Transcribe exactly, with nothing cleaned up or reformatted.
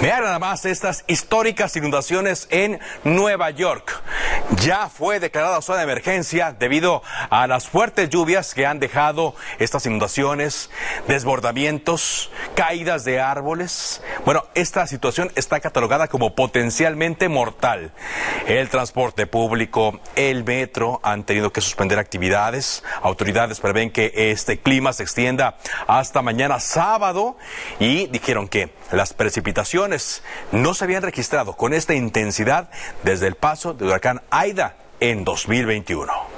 Vean nada más estas históricas inundaciones en Nueva York. Ya fue declarada zona de emergencia debido a las fuertes lluvias que han dejado estas inundaciones, desbordamientos, caídas de árboles. Bueno, esta situación está catalogada como potencialmente mortal. El transporte público, el metro han tenido que suspender actividades. Autoridades prevén que este clima se extienda hasta mañana sábado y dijeron que las precipitaciones no se habían registrado con esta intensidad desde el paso del huracán Aida en dos mil veintiuno.